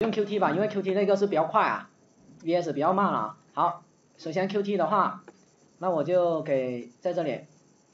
用 Qt 吧，因为 Qt 那个是比较快啊 ，VS 比较慢啊。好，首先 Qt 的话，那我就给在这里，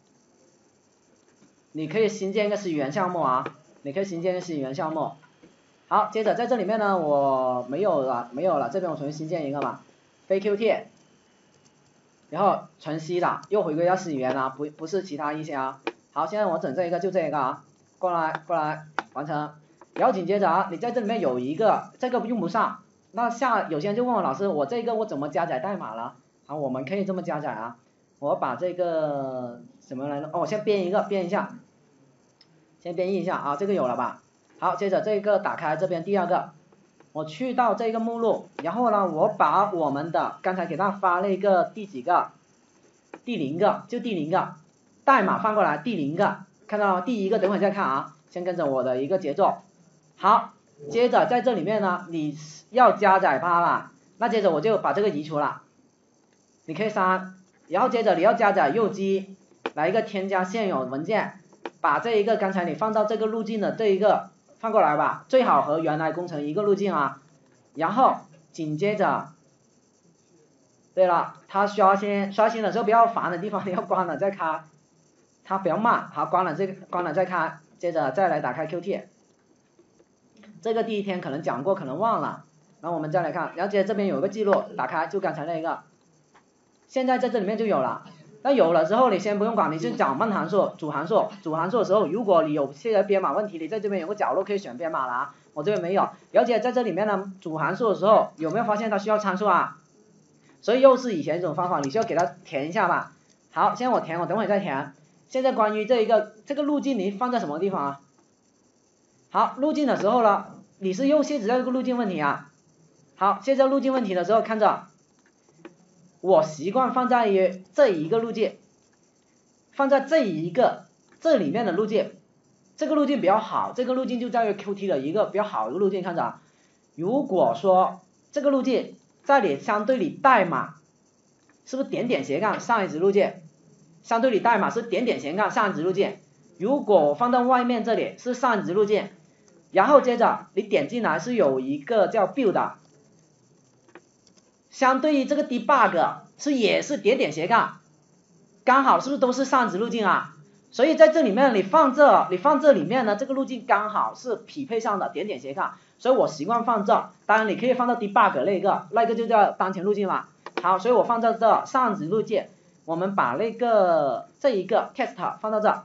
你可以新建一个 C 语言项目啊，你可以新建一个 C 语言项目。好，接着在这里面呢，我没有了，这边我重新新建一个嘛，非 Qt， 然后纯 C 的，又回归到 C 语言啊，不是其他一些啊。好，现在我整这一个就这一个啊，过来完成。然后紧接着啊，你在这里面有一个这个用不上，那有些人就问我老师，我这个我怎么加载代码了？好，我们可以这么加载啊，我把这个什么来着？哦，我先编一下，先编译一下啊，这个有了吧？好，接着这个打开这边第二个，我去到这个目录，然后呢，我把我们的刚才给他发那个第几个，第0个，就第0个代码放过来，第0个，看到了吗？第1个等会再看啊，先跟着我的一个节奏。好，接着在这里面呢，你要加载它了，那接着我就把这个移除了，你可以删，然后接着你要加载右击，来一个添加现有文件，把这一个刚才你放到这个路径的这一个放过来吧，最好和原来工程一个路径啊，然后紧接着，对了，它刷新的时候比较烦的地方你要关了再开，它比较慢，好，关了再开，接着再来打开 Qt。这个第一天可能讲过，可能忘了，然后我们再来看，然后接着这边有个记录，打开就刚才那个，现在在这里面就有了。那有了之后你先不用管，你去找闷函数、主函数的时候，如果你有些编码问题，你在这边有个角落可以选编码了啊，我这边没有。而且在这里面呢，主函数的时候有没有发现它需要参数啊？所以又是以前这种方法，你需要给它填一下吧。好，现在我填，我等会再填。现在关于这个路径你放在什么地方啊？好，路径的时候呢，你是又涉及到这个路径问题啊。好，涉及到路径问题的时候，看着，我习惯放在于这一个路径，放在这里面的路径，这个路径比较好，这个路径就在于 Qt 的一个比较好的一个路径，看着啊。如果说这个路径在你相对你代码，是不是点点斜杠上一值路径？相对你代码是点点斜杠上一值路径。如果我放到外面这里是上一值路径。然后接着你点进来是有一个叫 build， 相对于这个 debug 也是点点斜杠，刚好是不是都是上值路径啊？所以在这里面你放这里面呢，这个路径刚好是匹配上的点点斜杠，所以我习惯放这，当然你可以放到 debug 那个就叫当前路径了。好，所以我放在这上值路径，我们把这一个 test 放到这。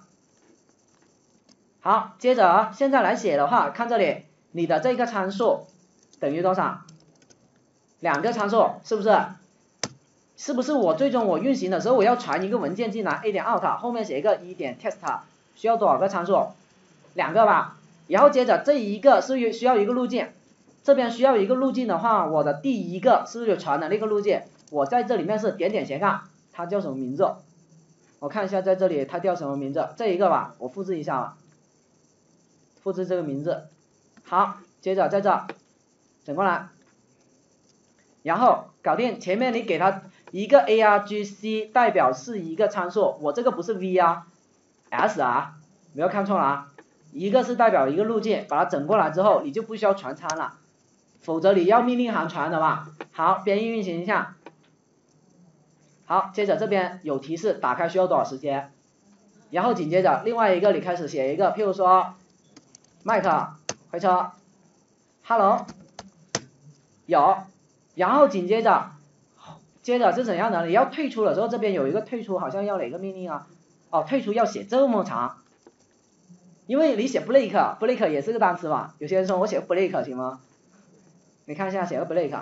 好，接着现在来写的话，看这里，你的这个参数等于多少？2个参数，是不是？是不是我最终我运行的时候我要传一个文件进来 a.out 后面写一个1.test 需要多少个参数？2个吧。然后接着这一个是需要一个路径，这边需要一个路径的话，我的第1个是不是就传的那个路径？我在这里面是点点斜杠，它叫什么名字？我看一下在这里它叫什么名字？这一个吧，我复制一下吧。复制这个名字，好，接着在这整过来，然后搞定。前面你给它一个 argc 代表是一个参数，我这个不是 v 啊 ，s 啊，不要看错了啊，一个是代表一个路径，把它整过来之后，你就不需要传参了，否则你要命令行传的吧。好，编译运行一下，好，接着这边有提示，打开需要多少时间，然后紧接着另外一个你开始写一个，譬如说。麦克回车 ，Hello， 有，然后紧接着是怎样的？你要退出的时候，这边有一个退出，好像要哪个命令啊？哦，退出要写这么长，因为你写 break 也是个单词吧？有些人说我写个 break 行吗？你看一下写个 break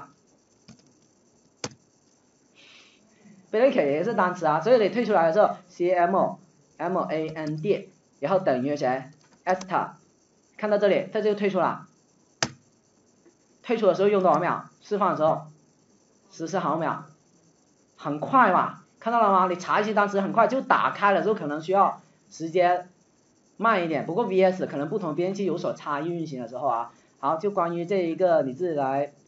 也是单词啊，所以你退出来的时候 command， 然后等于谁 est。看到这里，它就退出了。退出的时候用多少秒？释放的时候14毫秒，很快吧？看到了吗？你查一些单词很快，就打开了之后可能需要时间慢一点。不过 VS 可能不同编辑器有所差异运行的时候啊。好，就关于这一个你自己来